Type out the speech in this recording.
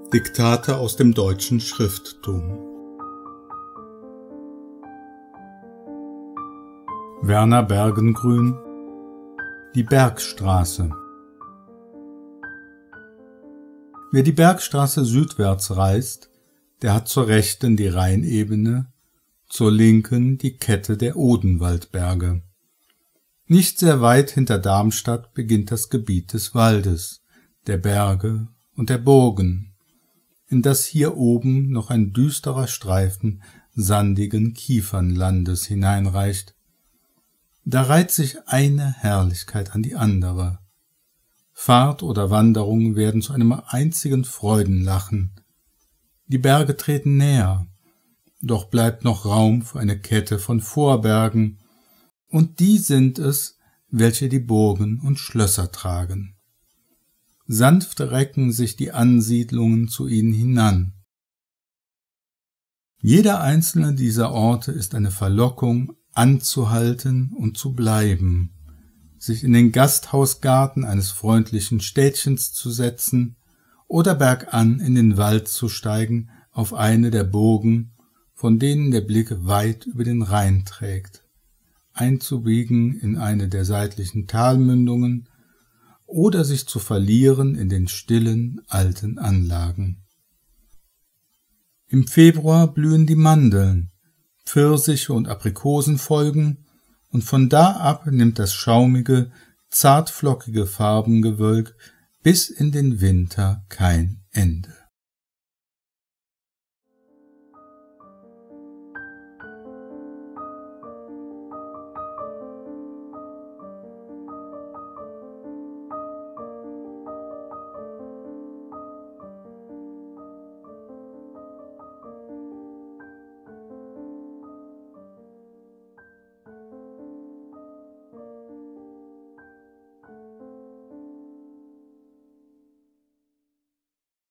Diktate aus dem deutschen Schrifttum. Werner Bergengruen: Die Bergstraße. Wer die Bergstraße südwärts reist, der hat zur Rechten die Rheinebene, zur Linken die Kette der Odenwaldberge. Nicht sehr weit hinter Darmstadt beginnt das Gebiet des Waldes, der Berge und der Burgen, in das hier oben noch ein düsterer Streifen sandigen Kiefernlandes hineinreicht. Da reiht sich eine Herrlichkeit an die andere. Fahrt oder Wanderung werden zu einem einzigen Freudenlachen. Die Berge treten näher, doch bleibt noch Raum für eine Kette von Vorbergen, und die sind es, welche die Burgen und Schlösser tragen. Sanft recken sich die Ansiedlungen zu ihnen hinan. Jeder einzelne dieser Orte ist eine Verlockung, anzuhalten und zu bleiben, sich in den Gasthausgarten eines freundlichen Städtchens zu setzen oder bergan in den Wald zu steigen auf eine der Burgen, von denen der Blick weit über den Rhein trägt, einzubiegen in eine der seitlichen Talmündungen oder sich zu verlieren in den stillen, alten Anlagen. Im Februar blühen die Mandeln, Pfirsiche und Aprikosen folgen, und von da ab nimmt das schaumige, zartflockige Farbengewölk bis in den Winter kein Ende.